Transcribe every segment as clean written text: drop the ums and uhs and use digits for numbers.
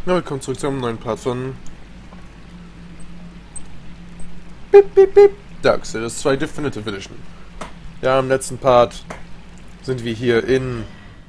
Ja, willkommen zurück zu einem neuen Part von Bip, Bip, Bip. Darksiders 2 Definitive Edition. Ja, im letzten Part sind wir hier in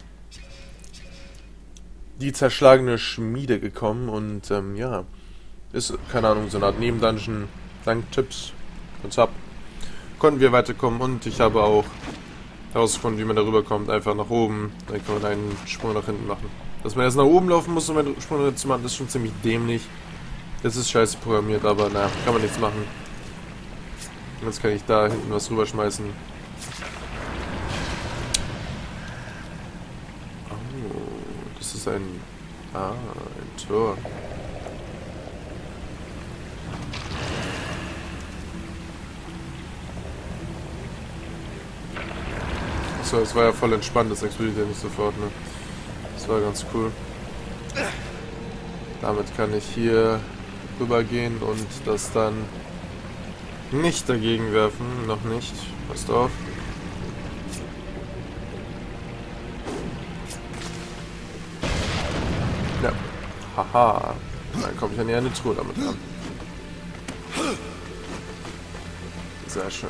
die zerschlagene Schmiede gekommen und ja, ist, keine Ahnung, so eine Art Nebendungeon. Dank Tipps und Sub konnten wir weiterkommen und ich habe auch herausgefunden, wie man darüber kommt. Einfach nach oben, dann kann man einen Sprung nach hinten machen. Dass man erst nach oben laufen muss, um einen Sprung zu machen, das ist schon ziemlich dämlich. Das ist scheiße programmiert, aber naja, kann man nichts machen. Jetzt kann ich da hinten was rüberschmeißen. Oh, das ist ein Tor. So, es war ja voll entspannt, das explodiert ja nicht sofort, ne? Das war ganz cool. Damit kann ich hier rübergehen und das dann nicht dagegen werfen. Noch nicht. Passt auf. Ja. Haha. Dann komme ich an eine Truhe damit ran. Sehr schön.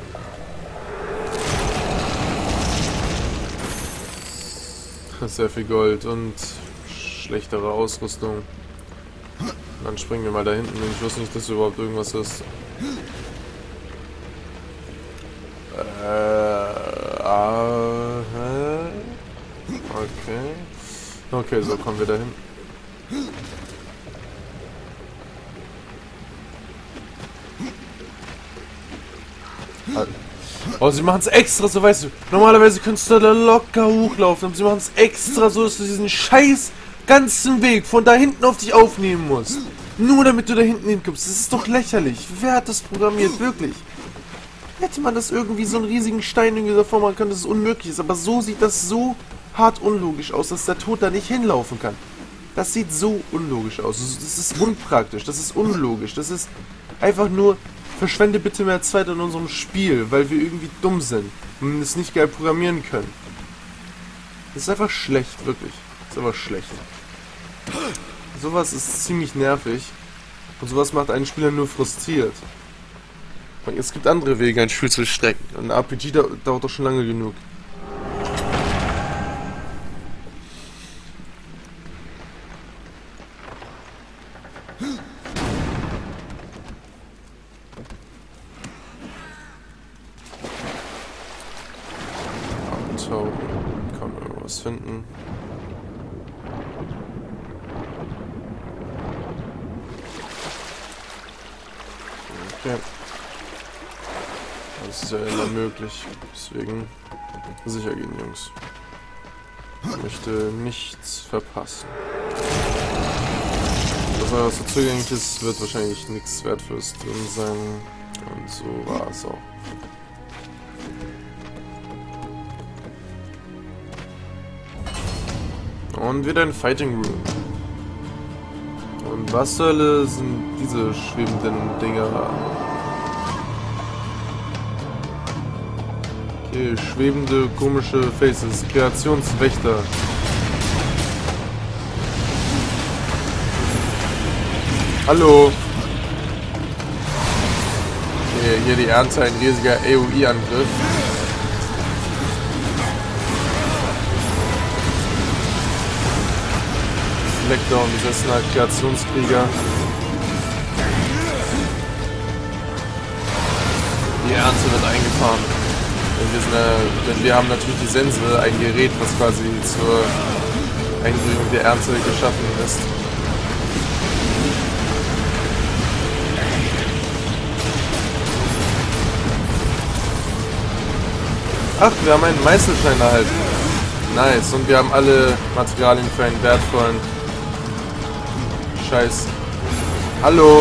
Sehr viel Gold und schlechtere Ausrüstung. Dann springen wir mal da hinten. Ich wusste nicht, dass überhaupt irgendwas ist. Okay. Okay, so kommen wir da hin. Oh, sie machen es extra so, weißt du. Normalerweise könntest du da locker hochlaufen, aber sie machen es extra so, dass du diesen scheiß ganzen Weg von da hinten auf dich aufnehmen musst. Nur damit du da hinten hinkommst. Das ist doch lächerlich. Wer hat das programmiert? Wirklich. Hätte man das irgendwie so einen riesigen Stein irgendwie davor machen können, dass es unmöglich ist. Aber so sieht das so hart unlogisch aus, dass der Tod da nicht hinlaufen kann. Das sieht so unlogisch aus. Das ist unpraktisch. Das ist unlogisch. Das ist einfach nur... Verschwende bitte mehr Zeit in unserem Spiel, weil wir irgendwie dumm sind und es nicht geil programmieren können. Das ist einfach schlecht, wirklich. Das ist einfach schlecht. Sowas ist ziemlich nervig und sowas macht einen Spieler nur frustriert. Und es gibt andere Wege, ein Spiel zu strecken. Und ein RPG dauert doch schon lange genug. Kann man irgendwas finden. Okay. Das ist ja immer möglich. Deswegen sicher gehen, Jungs. Ich möchte nichts verpassen. Das, was so zugänglich ist, wird wahrscheinlich nichts wert fürs drin sein. Und so war es auch. Und wieder ein Fighting Room. Und was zur Hölle sind diese schwebenden Dinger? Okay, schwebende, komische Faces. Kreationswächter. Hallo! Okay, hier die Ernte, ein riesiger AOE-Angriff. Blackdown, besessener Kreationskrieger. Die Ernte wird eingefahren. Denn wir haben natürlich die Sense, ein Gerät, was quasi zur Einbringung der Ernte geschaffen ist. Ach, wir haben einen Meißelstein erhalten. Nice, und wir haben alle Materialien für einen wertvollen Scheiß. Hallo!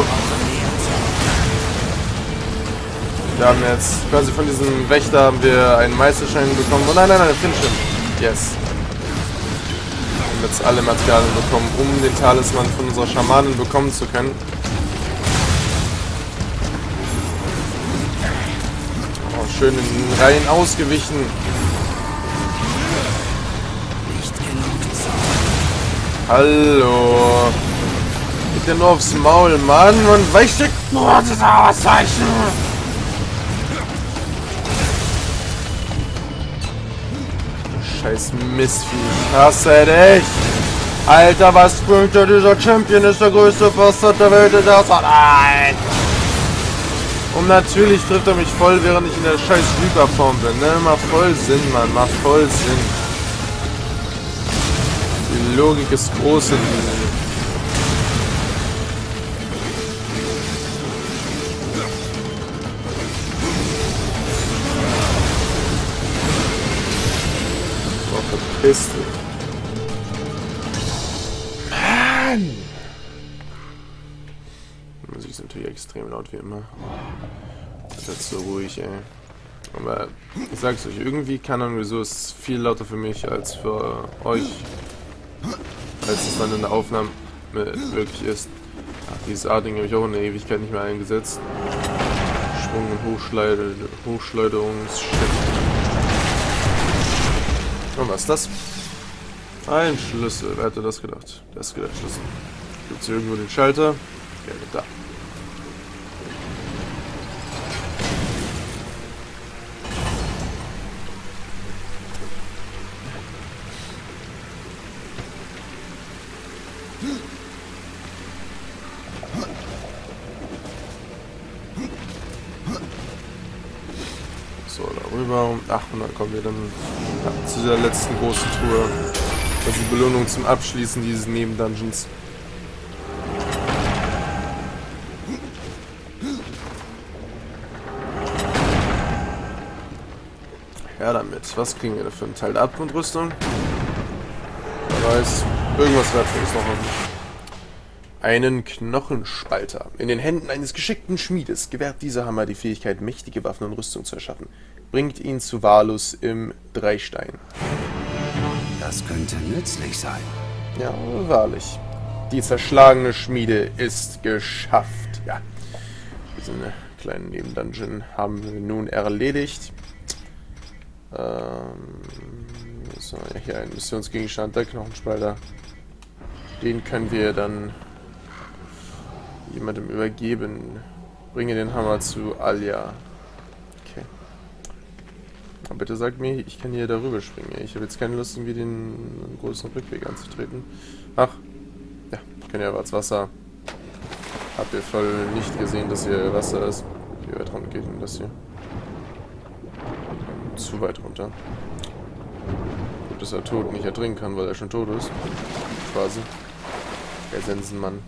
Wir haben jetzt quasi von diesem Wächter haben wir einen Meisterschein bekommen. Oh nein, finish him. Yes. Wir haben jetzt alle Materialien bekommen, um den Talisman von unserer Schamanin bekommen zu können. Oh, schön in Reihen ausgewichen. Hallo. kriegt er nur aufs Maul, Mann. Man weicht weg. Boah, das Auszeichen. Scheiß Mistvieh. Ich hasse dich. Alter, was bringt der? Dieser Champion ist der größte Bastard der Welt. Nein. Und natürlich trifft er mich voll, während ich in der scheiß Reaper-Form bin. Ne? Macht voll Sinn, Mann. Macht voll Sinn. Die Logik ist groß in diesem. Oh, verpiss dich. Mann! Die Musik ist natürlich extrem laut wie immer. Das ist jetzt so ruhig, ey. Aber ich sag's euch, irgendwie keine Ahnung wieso, ist viel lauter für mich als für euch. Als es dann in der Aufnahme wirklich ist. Ach, dieses A-Ding habe ich auch in der Ewigkeit nicht mehr eingesetzt. Schwung- und Hochschleuderungs-Shit. Und was ist das? Ein Schlüssel. Wer hätte das gedacht? Das ist gedacht Schlüssel. Gibt es hier irgendwo den Schalter? Ja, da. So, darüber. Ach, und dann kommen wir dann zu dieser letzten großen Tour. Das ist die Belohnung zum Abschließen dieses Nebendungeons. Ja, damit. Was kriegen wir dafür? Ein Teil der Abgrundrüstung? Wer weiß. Irgendwas Wertvolles noch. Einen Knochenspalter. In den Händen eines geschickten Schmiedes gewährt dieser Hammer die Fähigkeit, mächtige Waffen und Rüstung zu erschaffen. Bringt ihn zu Valus im Dreistein. Das könnte nützlich sein. Ja, wahrlich. Die zerschlagene Schmiede ist geschafft. Ja, diesen kleinen Nebendungeon haben wir nun erledigt. So, ja, hier ein Missionsgegenstand, der Knochenspalter. Den können wir dann jemandem übergeben. Bringe den Hammer zu Alia. Okay. Aber bitte sagt mir, ich kann hier darüber springen. Ich habe jetzt keine Lust, irgendwie den großen Rückweg anzutreten. Ach, ja, ich kann ja als Wasser. Habt ihr voll nicht gesehen, dass hier Wasser ist. Wie weit runter geht denn das hier? Zu weit runter. Gut, dass er tot nicht ertrinken kann, weil er schon tot ist. Quasi. Der Sensenmann.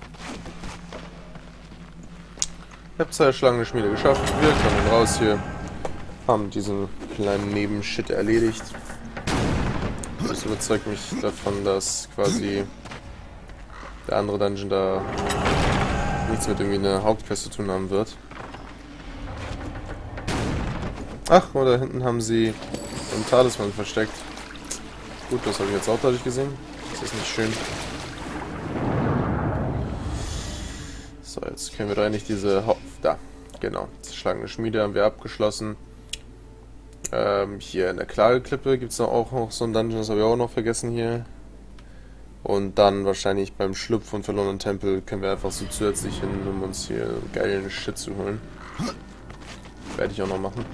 Ich habe zwei Schlangen Schmiede geschafft. Wir können raus hier. Haben diesen kleinen Nebenshit erledigt. Das überzeugt mich davon, dass quasi der andere Dungeon da nichts mit irgendwie einer Hauptquest zu tun haben wird. Ach, und da hinten haben sie einen Talisman versteckt. Gut, das habe ich jetzt auch dadurch gesehen. Das ist nicht schön. So, jetzt können wir da nicht diese... Da, genau. Zerschlagene Schmiede haben wir abgeschlossen. Hier in der Klageklippe gibt es auch noch so ein Dungeon, das habe ich auch noch vergessen hier. Und dann wahrscheinlich beim Schlupf von verlorenen Tempel können wir einfach so zusätzlich hin, um uns hier geilen Shit zu holen. Werde ich auch noch machen.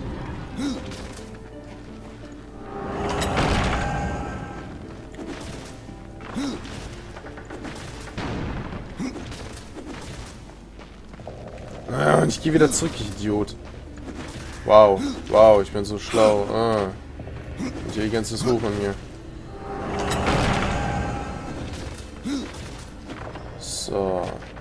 Ah, und ich gehe wieder zurück, ich Idiot. Wow, wow, ich bin so schlau. Ah. Intelligenz hoch an mir. So.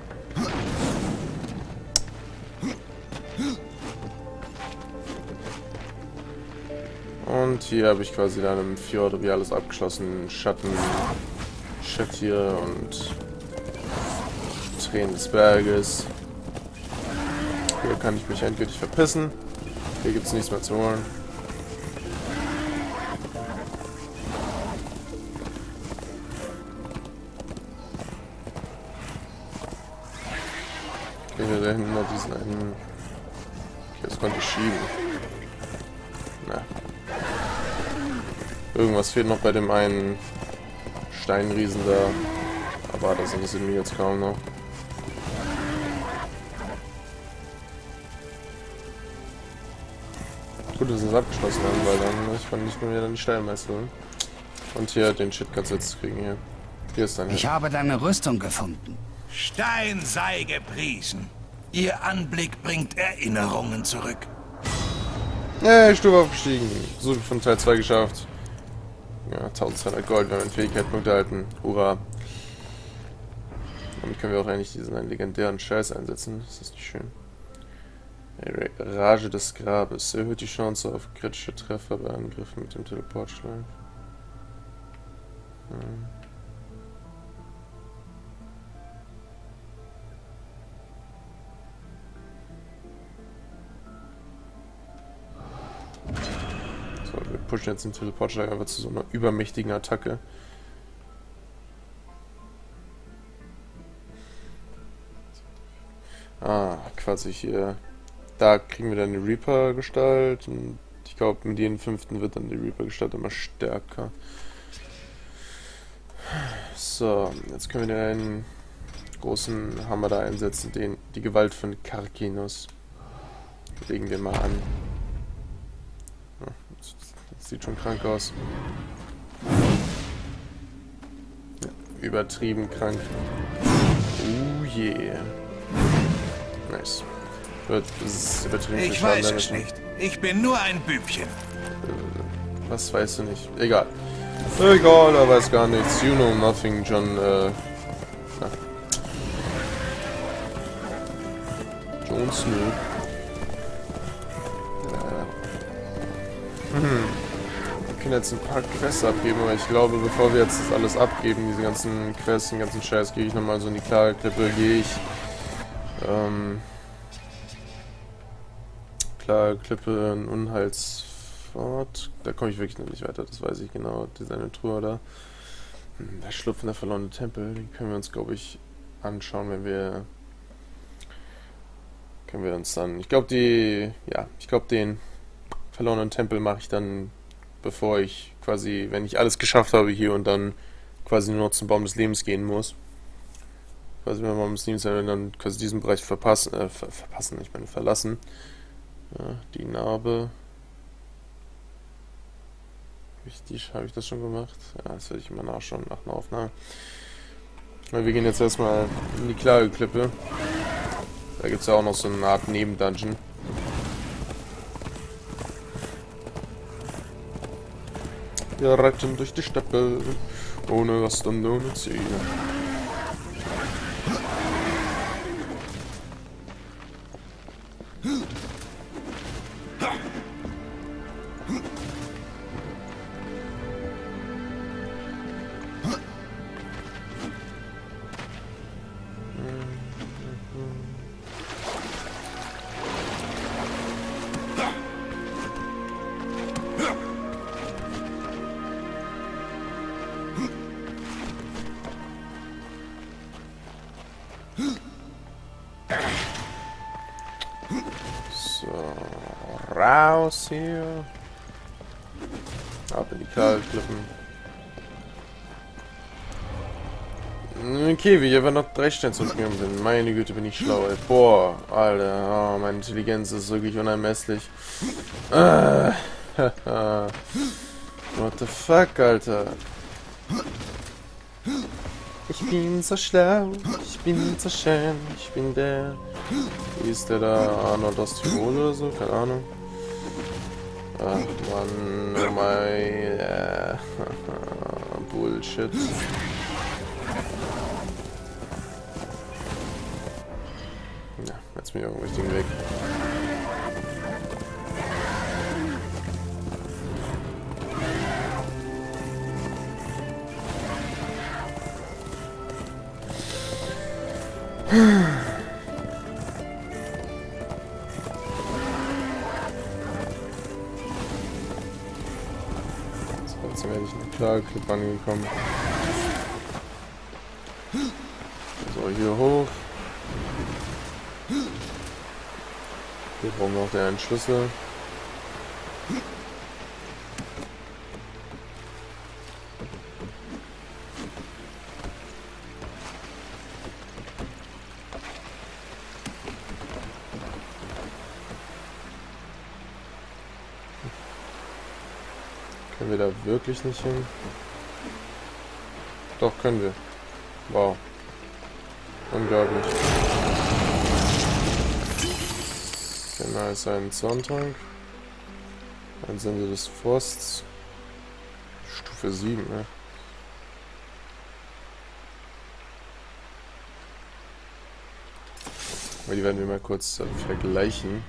Und hier habe ich quasi dann im Fjord wie alles abgeschlossen. Schatten, Shit hier und Tränen des Berges. Hier kann ich mich endgültig verpissen. Hier gibt es nichts mehr zu holen. Okay, da hinten noch diesen einen. Okay, das konnte ich schieben. Na. Irgendwas fehlt noch bei dem einen Steinriesen da. Aber das interessiert mich jetzt kaum noch. Gut, dass wir es abgeschlossen haben, weil dann ich kann nicht mehr wieder die Steinmeister holen. Und hier den Shit kannst du jetzt kriegen hier. Hier ist dein Ich habe deine Rüstung gefunden. Stein sei gepriesen. Ihr Anblick bringt Erinnerungen zurück. Ja, Stufe aufgestiegen. So von Teil 2 geschafft. Ja, 1200 Gold, wenn wir Fähigkeitspunkte erhalten. Hurra. Damit können wir auch eigentlich diesen einen legendären Scheiß einsetzen. Das ist nicht schön. Rage des Grabes. Erhöht die Chance auf kritische Treffer bei Angriffen mit dem Teleportschlag. So, wir pushen jetzt den Teleportschlag einfach zu so einer übermächtigen Attacke. Quasi hier. Da kriegen wir dann die Reaper-Gestalt und ich glaube, mit jedem 5. wird dann die Reaper-Gestalt immer stärker. So, jetzt können wir den großen Hammer da einsetzen, die Gewalt von Karkinos. Legen wir mal an. Ja, das sieht schon krank aus. Ja, übertrieben krank. Oh yeah. Nice. Das ist übertrieben viel Ich Schaden weiß es nicht. Ich bin nur ein Bübchen. Was weißt du nicht? Egal. Egal, er weiß gar nichts. You know nothing, John, Jon Snow. Wir können jetzt ein paar Quests abgeben, aber ich glaube, bevor wir jetzt das alles abgeben, diese ganzen Quests, den ganzen Scheiß, gehe ich nochmal so in die klare Klippe, klare Klippe, ein Unheilsfort. Da komme ich wirklich noch nicht weiter, das weiß ich genau. Diese Truhe da. Der Schlupf in der verlorene Tempel, den können wir uns, glaube ich, anschauen, wenn wir... Können wir uns dann... Ich glaube, den verlorenen Tempel mache ich dann, bevor ich quasi, wenn ich alles geschafft habe hier und dann quasi nur noch zum Baum des Lebens gehen muss. Quasi, wenn wir Baum des Lebens dann quasi diesen Bereich verlassen. Ja, die Narbe. Habe ich das schon gemacht? Ja, das werde ich immer nachschauen nach einer Aufnahme. Weil wir gehen jetzt erstmal in die klare Klippe. Da gibt es ja auch noch so eine Art Nebendungeon. Wir reiten durch die Steppe, ohne Rast und ohne Ziel. So, raus hier. Ab in die Klippen. Okay, wie ich einfach noch 3 Sterne zurückgegangen bin. Meine Güte, bin ich schlau, ey. Boah, Alter, oh, meine Intelligenz ist wirklich unermesslich. What the fuck, Alter? Ich bin so schlau, ich bin so schön, ich bin der... Wie ist der da? Arnold aus Tirol oder so? Keine Ahnung. Ach Mann, oh mein... Bullshit. Ja, jetzt bin ich auf dem richtigen Weg. So, jetzt werde ich in eine klare Klippe angekommen. So, hier hoch. Hier brauchen wir auch den einen Schlüssel. Können wir da wirklich nicht hin? Doch, können wir. Wow. Unglaublich. Genau, ist ein Zorntrank. Ein Sensor des Frosts. Stufe 7, ne? Aber die werden wir mal kurz vergleichen.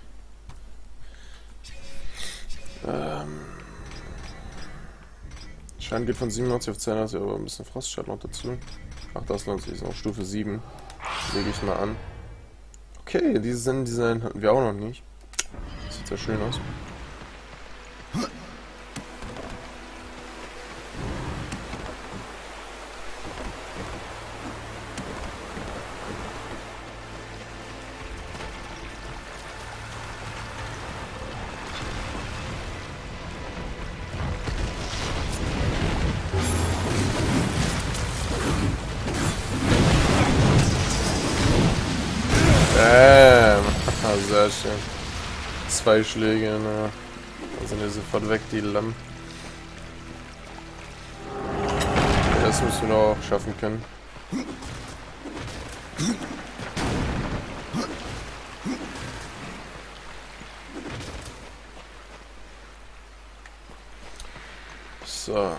Schaden geht von 97 auf 82, aber ein bisschen Frostschaden noch dazu. Ach, das lohnt sich, ist noch Stufe 7. Lege ich mal an. Okay, diese Design hatten wir auch noch nicht. Sieht sehr schön aus. Sehr schön. 2 Schläge, ne? Dann sind wir sofort weg, die Lamm. Das müssen wir auch schaffen können. So.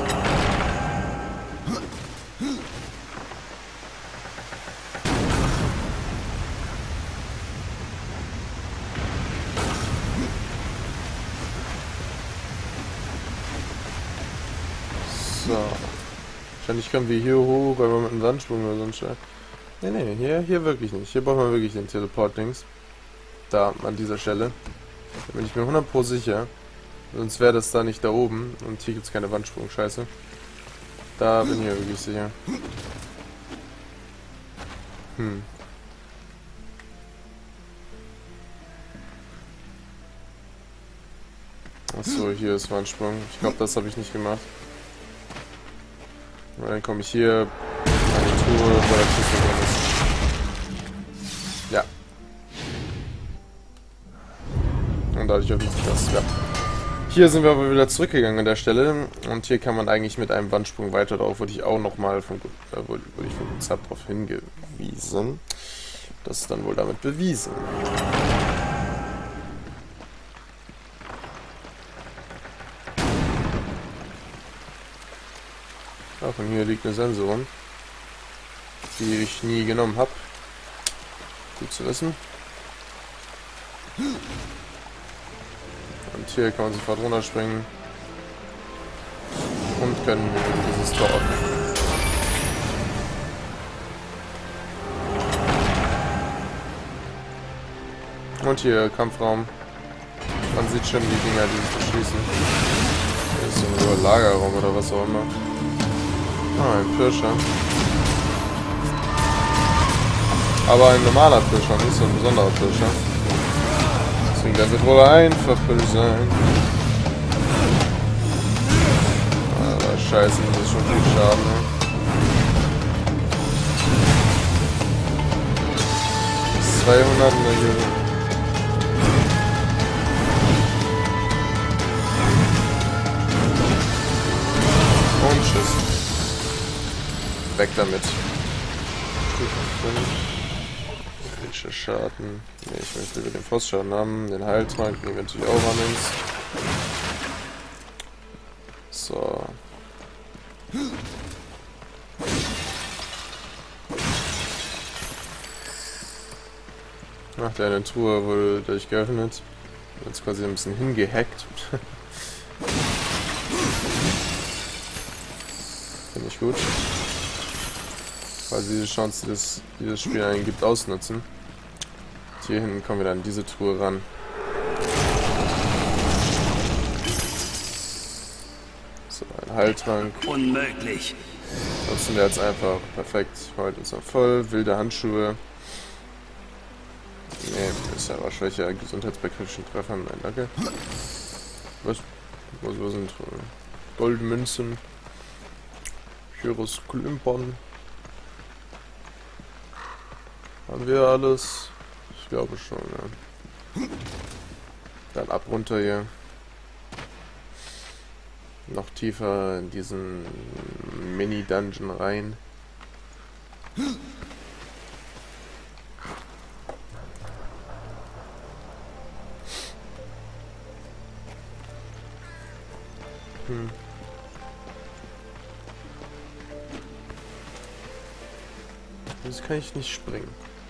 So. Wahrscheinlich können wir hier hoch, weil wir mit einem Sandsprung oder so ein Scheiß. Nee, hier wirklich nicht. Hier brauchen wir wirklich den Teleport-Dings. Da, an dieser Stelle. Da bin ich mir 100% sicher. Sonst wäre das da nicht da oben. Und hier gibt es keine Wandsprung, scheiße. Da bin ich mir wirklich sicher. Achso, hier ist Wandsprung. Ich glaube, das habe ich nicht gemacht. Und dann komme ich hier an die Tour, wo der Schlüssel drin ist. Ja. Und dadurch öffnet sich das, ja. Hier sind wir aber wieder zurückgegangen an der Stelle. Und hier kann man eigentlich mit einem Wandsprung weiter. Darauf wurde ich auch nochmal von Guzab darauf hingewiesen. Das ist dann wohl damit bewiesen. Ach, und hier liegt eine Sensorin, die ich nie genommen habe. Gut zu wissen. Und hier kann man sofort runterspringen. Und können wir dieses Tor öffnen. Und hier Kampfraum. Man sieht schon die Dinger, die sich verschließen. Hier ist so ein Lagerraum oder was auch immer. Ah, ein Pirscher. Aber ein normaler Pirscher, nicht so ein besonderer Pirscher. Deswegen, der wird wohl einfach sein. Aber scheiße, das ist schon viel Schaden, ne? 200 Millionen. Und tschüss. Weg damit. Kritischer Schaden. Ne, ich möchte über den Frostschaden haben. Den Heiltrank nehmen wir natürlich auch an uns. So. Ach, deine Truhe wurde dadurch geöffnet. Jetzt quasi ein bisschen hingehackt. Finde ich gut. Quasi diese Chance, die dieses Spiel einen gibt, ausnutzen. Und hier hinten kommen wir dann an diese Truhe ran. So, ein Heiltrank. Unmöglich. Nutzen wir jetzt einfach. Perfekt. Heute ist er voll. Wilde Handschuhe. Ne, ist ja aber schwächer. Gesundheit bei kritischen Treffern. Nein, danke. Was sind Goldmünzen? Gyros Klimpern. Haben wir alles? Ich glaube schon, ja. Dann ab runter hier. noch tiefer in diesen Mini-Dungeon rein. Jetzt kann ich nicht springen.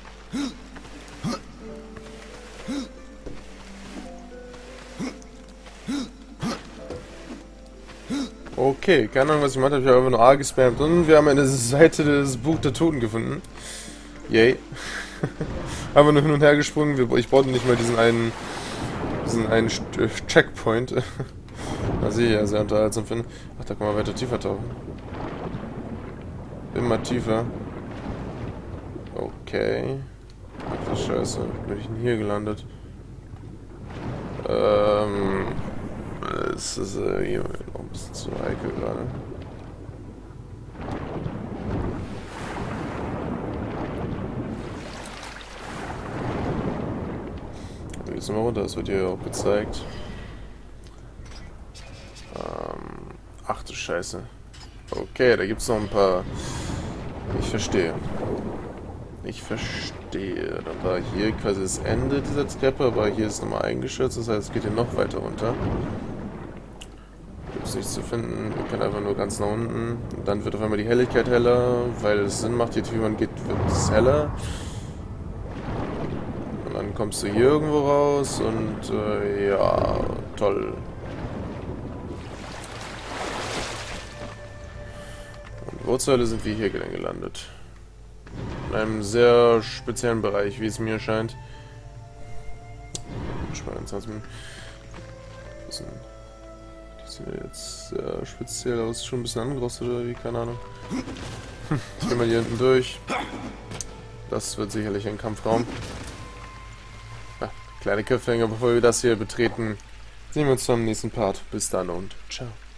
Okay, keine Ahnung, was ich gemacht habe. Ich habe einfach nur A gespammt und wir haben eine Seite des Buch der Toten gefunden. Yay. Haben nur hin und her gesprungen. Ich brauchte nicht mal diesen einen Checkpoint. Was ich ja sehr unterhaltsam finde. Ach, da kann man weiter tiefer tauchen. Immer tiefer. Okay. Ach, das Scheiße. Wie bin ich denn hier gelandet? Es ist hier noch ein bisschen zu heikel gerade. Da geht's nochmal runter, das wird hier auch gezeigt. Ach du Scheiße. Okay, da gibt's noch ein paar. Ich verstehe. Dann war hier quasi das Ende dieser Treppe, aber hier ist nochmal eingeschürzt, das heißt, es geht hier noch weiter runter. Gibt es nichts zu finden, wir können einfach nur ganz nach unten. Und dann wird auf einmal die Helligkeit heller, weil es Sinn macht, je tiefer man geht, wird es heller. Und dann kommst du hier irgendwo raus und ja, toll. Und wo zur Hölle sind wir hier denn gelandet? In einem sehr speziellen Bereich, wie es mir scheint. Die sehen jetzt sehr speziell aus, schon ein bisschen angerostet oder wie, keine Ahnung. Ich gehe mal hier hinten durch. Das wird sicherlich ein Kampfraum. Ja, kleine Cliffhanger, bevor wir das hier betreten. Sehen wir uns zum nächsten Part. Bis dann und ciao.